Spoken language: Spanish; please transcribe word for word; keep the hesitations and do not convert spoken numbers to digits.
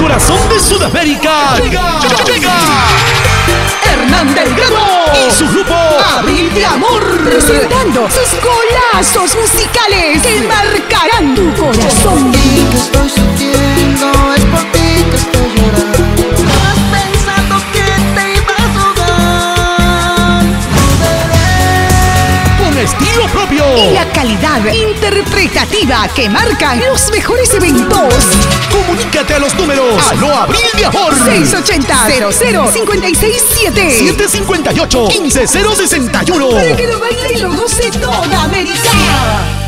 corazón de Sudamérica llega, llega Hernán Delgado y su grupo Abril de Amor, presentando sus golazos musicales que marcarán tu corazón. Por ti que estoy sufriendo, es por ti que estoy llorando. Has pensado que te ibas a ahogar. Volveré. con estilo propio Y la calidad interpretativa que marcan los mejores eventos. Comunícate a los números Aló Abril de Amor seis ochenta, cero cero, cinco seis siete siete cinco ocho, uno cinco cero seis uno para que lo baile y lo goce toda América.